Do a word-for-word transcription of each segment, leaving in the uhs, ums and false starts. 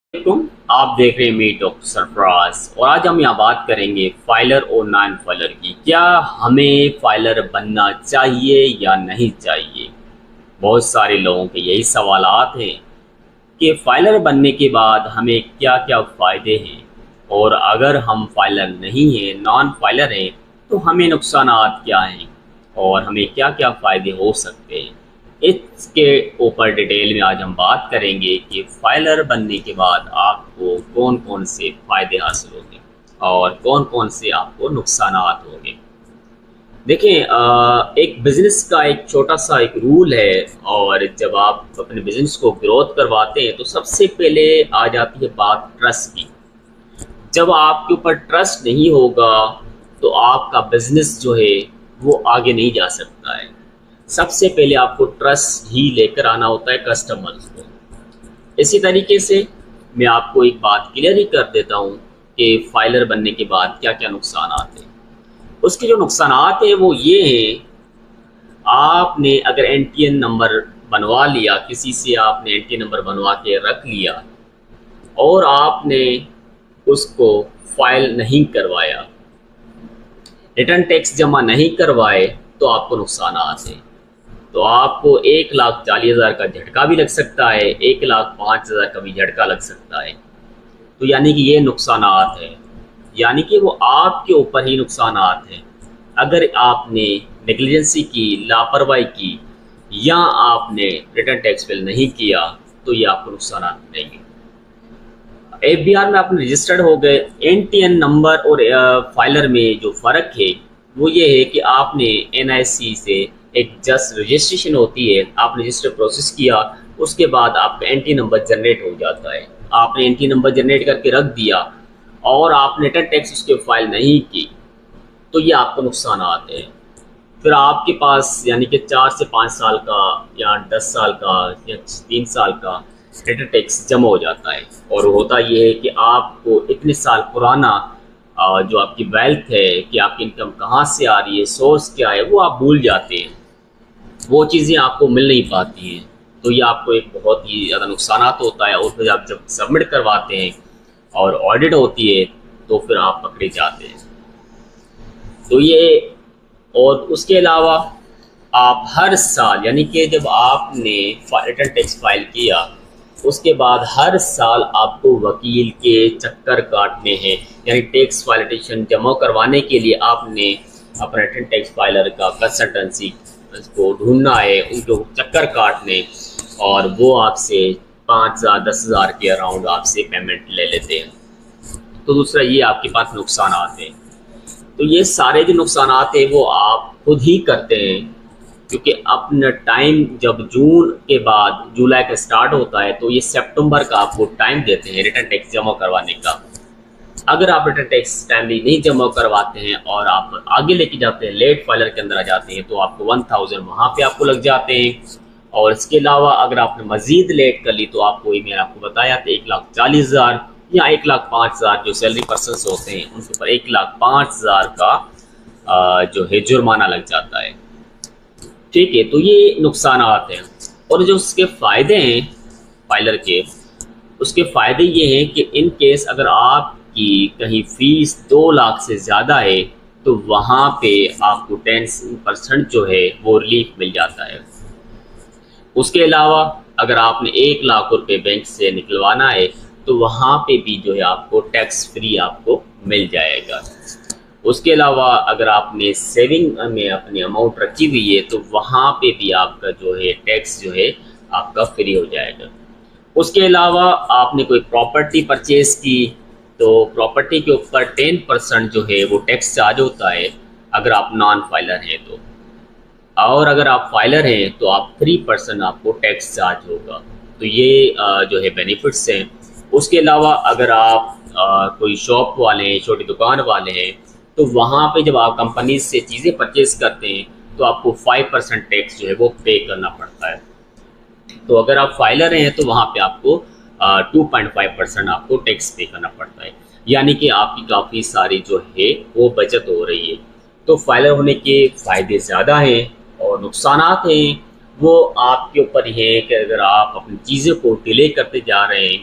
वालेकुम, आप देख रहे हैं मी टॉक सरफराज और आज हम यहाँ बात करेंगे फाइलर और नॉन फाइलर की। क्या हमें फाइलर बनना चाहिए या नहीं चाहिए। बहुत सारे लोगों के यही सवालात हैं कि फाइलर बनने के बाद हमें क्या क्या फ़ायदे हैं और अगर हम फाइलर नहीं हैं, नॉन फाइलर हैं, तो हमें नुकसानात क्या हैं और हमें क्या क्या फ़ायदे हो सकते हैं। इसके ऊपर डिटेल में आज हम बात करेंगे कि फाइलर बनने के बाद आपको कौन कौन से फ़ायदे हासिल होंगे और कौन कौन से आपको नुकसानात होंगे। देखें, अ, एक बिज़नेस का एक छोटा सा एक रूल है और जब आप अपने बिज़नेस को ग्रोथ करवाते हैं तो सबसे पहले आ जाती है बात ट्रस्ट की। जब आपके ऊपर ट्रस्ट नहीं होगा तो आपका बिज़नेस जो है वो आगे नहीं जा सकता है। सबसे पहले आपको ट्रस्ट ही लेकर आना होता है कस्टमर्स को। इसी तरीके से मैं आपको एक बात क्लियर ही कर देता हूँ कि फाइलर बनने के बाद क्या क्या नुकसान आते हैं। उसके जो नुकसान हैं वो ये हैं, आपने अगर एन टी एन नंबर बनवा लिया, किसी से आपने एन टी एन नंबर बनवा के रख लिया और आपने उसको फाइल नहीं करवाया, रिटर्न टैक्स जमा नहीं करवाए, तो आपको नुकसान आते हैं। तो आपको एक लाख चालीस हज़ार का झटका भी लग सकता है, एक लाख पाँच हज़ार का भी झटका लग सकता है। तो यानी कि ये नुकसानात हैं, यानी कि वो आपके ऊपर ही नुकसानात हैं। अगर आपने नेग्लिजेंसी की, लापरवाही की या आपने रिटर्न टैक्स फिल नहीं किया तो ये आपको नुकसानात मिलेंगे। एफ बी आर में आपने रजिस्टर्ड हो गए। एन टी एन नंबर और फाइलर में जो फ़र्क है वो ये है कि आपने एन आई सी से एक जस्ट रजिस्ट्रेशन होती है, आपने रजिस्टर प्रोसेस किया, उसके बाद आपका एन टी नंबर जनरेट हो जाता है। आपने एन टी नंबर जनरेट करके रख दिया और आपने रिटर्न टैक्स उसके फाइल नहीं की तो ये आपको नुकसान आते हैं। फिर आपके पास यानी कि चार से पाँच साल का या दस साल का या तीन साल का रिटर्न टैक्स जमा हो जाता है। और होता ये है कि आपको इतने साल पुराना जो आपकी वेल्थ है कि आपकी इनकम कहाँ से आ रही है, सोर्स क्या है, वो आप भूल जाते हैं, वो चीज़ें आपको मिल नहीं पाती हैं। तो ये आपको एक बहुत ही ज़्यादा नुकसानात होता है। और फिर आप जब सबमिट करवाते हैं और ऑडिट होती है तो फिर आप पकड़े जाते हैं। तो ये, और उसके अलावा आप हर साल यानी कि जब आपने रिटर्न टैक्स फाइल किया उसके बाद हर साल आपको वकील के चक्कर काटने हैं। यानी टैक्स फाइलिटेशन जमा करवाने के लिए आपने अपना रिटर्न टैक्स फाइलर का कंसल्टेंसी को ढूंढना है, उनको चक्कर काटने, और वो आपसे पाँच हज़ार दस हज़ार के अराउंड आपसे पेमेंट ले लेते हैं। तो दूसरा ये आपके पास नुकसान आते हैं। तो ये सारे जो नुकसान आते हैं वो आप खुद ही करते हैं, क्योंकि अपना टाइम जब जून के बाद जुलाई का स्टार्ट होता है तो ये सितंबर का आपको टाइम देते हैं रिटर्न टैक्स जमा करवाने का। अगर आप रिटर्न टैक्स टाइमली नहीं जमा करवाते हैं और आप आगे लेके जाते हैं, लेट फाइलर के अंदर आ जाते हैं, तो आपको वन थाउजेंड वहाँ पर आपको लग जाते हैं। और इसके अलावा अगर आपने मज़ीद लेट कर ली तो आपको मैंने आपको बताया था एक लाख चालीस हज़ार या एक लाख पाँच हज़ार जो सैलरी पर्सनस होते हैं उनके ऊपर एक लाख पाँच हज़ार का जो है जुर्माना लग जाता है। ठीक है, तो ये नुकसान आते हैं। और जो उसके फ़ायदे हैं फाइलर के, उसके फ़ायदे ये हैं कि इन केस अगर आपकी कहीं फ़ीस दो लाख से ज़्यादा है तो वहाँ पे आपको टेन परसेंट जो है वो रिलीफ मिल जाता है। उसके अलावा अगर आपने एक लाख रुपए बैंक से निकलवाना है तो वहाँ पे भी जो है आपको टैक्स फ्री आपको मिल जाएगा। उसके अलावा अगर आपने सेविंग में अपनी अमाउंट रखी हुई है तो वहाँ पे भी आपका जो है टैक्स जो है आपका फ्री हो जाएगा। उसके अलावा आपने कोई प्रॉपर्टी परचेज की तो प्रॉपर्टी के ऊपर टेन परसेंट जो है वो टैक्स चार्ज होता है अगर आप नॉन फाइलर हैं तो, और अगर आप फाइलर हैं तो आप थ्री परसेंट आपको टैक्स चार्ज होगा। तो ये जो है बेनिफिट्स हैं। उसके अलावा अगर आप आ, कोई शॉप वाले हैं, छोटी दुकान वाले हैं, तो वहाँ पे जब आप कंपनी से चीज़ें परचेज करते हैं तो आपको फाइव परसेंट टैक्स जो है वो पे करना पड़ता है। तो अगर आप फाइलर हैं तो वहाँ पे आपको टू पॉइंट फाइव परसेंट आपको टैक्स पे करना पड़ता है। यानी कि आपकी काफ़ी सारी जो है वो बचत हो रही है। तो फाइलर होने के फ़ायदे ज़्यादा हैं और नुकसानात हैं वो आपके ऊपर ही है कि अगर आप अपनी चीज़ों को डिले करते जा रहे हैं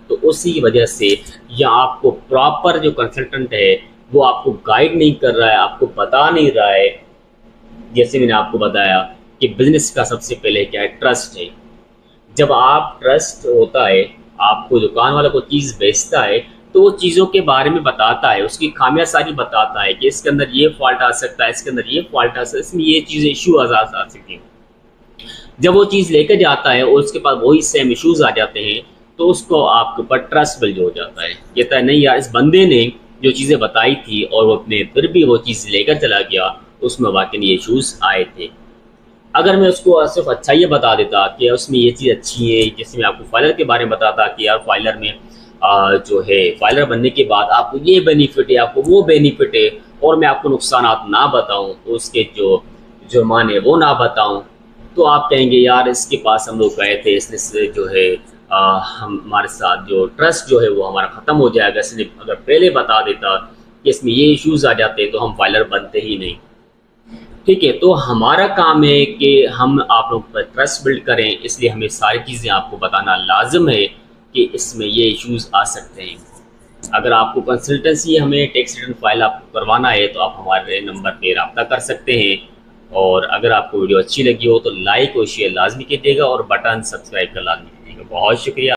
तो उसी वजह से या आपको प्रॉपर जो कंसल्टेंट है वो आपको गाइड नहीं कर रहा है, आपको बता नहीं रहा है। जैसे मैंने आपको बताया कि बिजनेस का सबसे पहले क्या है, ट्रस्ट है। जब आप ट्रस्ट होता है, आपको दुकान वाला कोई चीज़ बेचता है तो वो चीज़ों के बारे में बताता है, उसकी खामियां सारी बताता है कि इसके अंदर ये फॉल्ट आ सकता है, इसके अंदर ये फॉल्ट आ सकता है, इसमें ये चीज़ें इशू आ आ सकती हैं। जब वो चीज़ लेकर जाता है और उसके पास वही सेम इश्यूज आ जाते हैं तो उसको आपके ऊपर ट्रस्ट बिल्ड हो जाता है। कहता है नहीं यार, इस बंदे ने जो चीज़ें बताई थी और वो अपने फिर भी वो चीज़ लेकर चला गया, उसमें वाकई ये इश्यूज आए थे। अगर मैं उसको सिर्फ अच्छा ये बता देता कि उसमें ये चीज़ अच्छी है, जैसे मैं आपको फाइलर के बारे में बताता कि यार फाइलर में आ, जो है फाइलर बनने के बाद आपको ये बेनिफिट है, आपको वो बेनिफिट है, और मैं आपको नुकसानात ना बताऊं तो उसके जो जुर्माने वो ना बताऊं, तो आप कहेंगे यार इसके पास हम लोग गए थे, इसने जो है आ, हम हमारे साथ जो ट्रस्ट जो है वो हमारा ख़त्म हो जाएगा। इसने अगर पहले बता देता कि इसमें ये इश्यूज आ जाते तो हम फाइलर बनते ही नहीं। ठीक है, तो हमारा काम है कि हम आप लोग पर ट्रस्ट बिल्ड करें, इसलिए हमें सारी चीज़ें आपको बताना लाजिम है कि इसमें ये इश्यूज आ सकते हैं। अगर आपको कंसल्टेंसी हमें टैक्स रिटर्न फाइल आपको करवाना है तो आप हमारे नंबर पे रब्ता कर सकते हैं। और अगर आपको वीडियो अच्छी लगी हो तो लाइक और शेयर लाजमी कीजिएगा और बटन सब्सक्राइब का लाजमी कीजिएगा। बहुत शुक्रिया।